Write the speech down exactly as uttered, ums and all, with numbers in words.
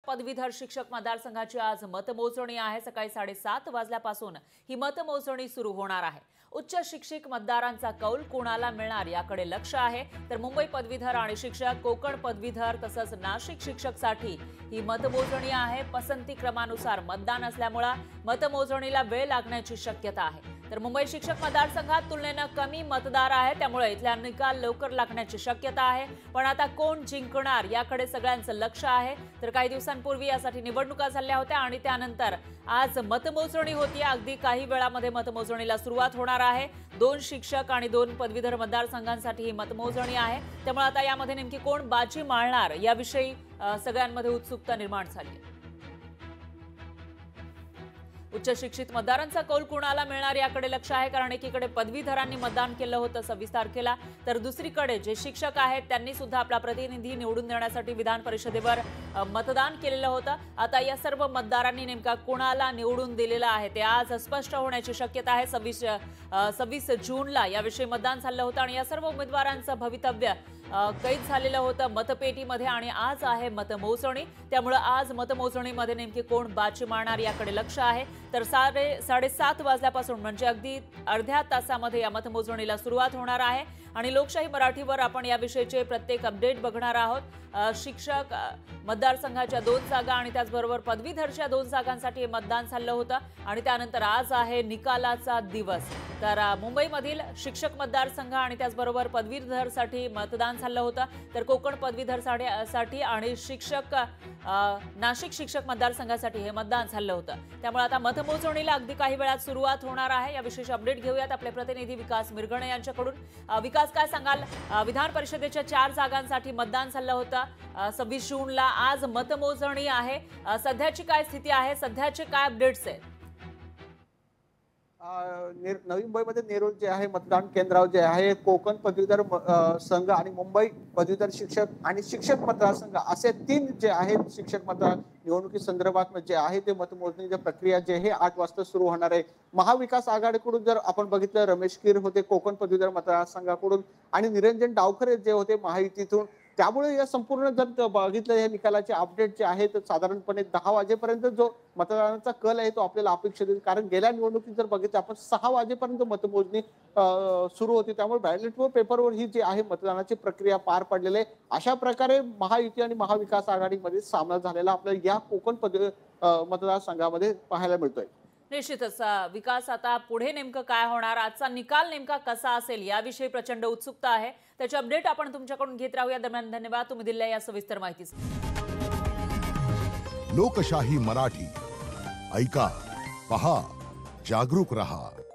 पदवीधर शिक्षक मतदारसंघाची आज मतमोजणी आहे। सकाळी साडेसात वाजल्यापासून ही मतमोजणी सुरू होणार आहे। उच्च शिक्षित मतदारांचा कौल कोणाला मिळणार याकडे लक्ष आहे। तर मुंबई पदवीधर आणि शिक्षक, कोकण पदवीधर तसंच नाशिक शिक्षकसाठी ही मतमोजणी आहे। पसंती क्रमानुसार मतदान असल्यामुळे मतमोजणीला वेळ लागण्याची शक्यता आहे। तर मुंबई शिक्षक मतदारसंघात तुलनेने कमी मतदार आहे, त्यामुळे इथला निकाल लवकर लागण्याची शक्यता आहे। पण आता कोण जिंकणार याकडे सगळ्यांचं लक्ष आहे। तर काही दिवसांपूर्वी यासाठी निवडणुका झाल्या होत्या आणि त्यानंतर आज मतमोजणी होती। अगदी काही वेळामध्ये मतमोजणीला सुरुवात होणार आहे। दोन शिक्षक आणि दोन पदवीधर मतदारसंघांसाठी ही मतमोजणी आहे, त्यामुळे आता यामध्ये नेमकी कोण बाजी मारणार याविषयी सगळ्यांमध्ये उत्सुकता निर्माण झाली आहे। उच्च शिक्षित मतदारांचा कौल कोणाला मिळणार याकडे लक्ष आहे, कारण एकीकडे पदवीधरांनी मतदान केलं होतं सव्वीस तारखेला, तर दुसरीकडे जे शिक्षक आहेत त्यांनी सुद्धा आपला प्रतिनिधी निवडून देण्यासाठी विधान परिषदेवर मतदान केलेलं होतं। आता या सर्व मतदारांनी नेमका कोणाला निवडून दिलेलं आहे ते आज स्पष्ट होण्याची शक्यता आहे। सव्वीस सव्वीस जूनला याविषयी मतदान झालं होतं आणि या सर्व उमेदवारांचं भवितव्य कैद झालेलं होतं मतपेटीमध्ये आणि आज आहे मतमोजणी, त्यामुळे आज मतमोजणीमध्ये नेमकी कोण बाजी मारणार याकडे लक्ष आहे। तर साडे साडेसात वाजल्यापासून म्हणजे अगदी अर्ध्या तासामध्ये या मतमोजणीला सुरुवात होणार आहे आणि लोकशाही मराठीवर आपण याविषयीचे प्रत्येक अपडेट बघणार आहोत। शिक्षक मतदारसंघाच्या दोन जागा आणि त्याचबरोबर पदवीधरच्या दोन जागांसाठी मतदान झालं होतं आणि त्यानंतर आज आहे निकालाचा दिवस। तर मुंबईमधील शिक्षक मतदारसंघ आणि त्याचबरोबर पदवीधरसाठी मतदान झालं होतं, तर कोकण पदवीधरसाठी आणि शिक्षक नाशिक शिक्षक मतदारसंघासाठी हे मतदान झालं होतं। त्यामुळे आता मतमोजणीला अगदी काही वेळात सुरुवात होणार आहे। या विशेष अपडेट घेऊयात आपले प्रतिनिधी विकास मिरगणे यांच्याकडून। विकास, काय सांगाल? विधान परिषदेच्या चार जागांसाठी मतदान झालं होतं सव्वीस जूनला, आज मतमोजणी आहे। सध्याची काय स्थिती आहे, सध्याचे काय अपडेट्स आहेत? नवी मुंबईमध्ये नेरूळ जे आहे मतदान केंद्रावर जे आहे कोकण पदवीधर संघ आणि मुंबई पदवीधर शिक्षक आणि शिक्षक मतदारसंघ असे तीन जे आहेत शिक्षक मतदार निवडणुकी संदर्भात जे आहे ते मतमोजणीची प्रक्रिया जे आहे आठ वाजता सुरू होणार आहे। महाविकास आघाडीकडून जर आपण बघितलं, रमेश कीर होते कोकण पदवीधर मतदारसंघाकडून आणि निरंजन डावखरे जे होते महायुतीतून, त्यामुळे या संपूर्ण जर बघितलं या निकालाचे अपडेट जे आहेत साधारणपणे दहा वाजेपर्यंत जो मतदानाचा कल आहे तो आपल्याला अपेक्षित आहे। कारण गेल्या निवडणुकीत जर बघितलं आपण सहा वाजेपर्यंत मतमोजणी सुरू होती, त्यामुळे बॅलेट पेपरवर ही जी आहे मतदानाची प्रक्रिया पार पडलेली आहे। अशा प्रकारे महायुती आणि महाविकास आघाडीमध्ये सामना झालेला आपल्याला या कोकण पदवी मतदारसंघामध्ये पाहायला मिळतोय। निश्चितच विकास, आता पुढे नेमकं काय होणार, आजचा निकाल नेमका कसा असेल याविषयी प्रचंड उत्सुकता आहे। त्याचे अपडेट आपण तुमच्याकडून घेत राहूया। दरम्यान धन्यवाद तुम्ही दिलेल्या या सविस्तर माहितीसाठी। लोकशाही मराठी ऐका, पहा, जागरूक रहा।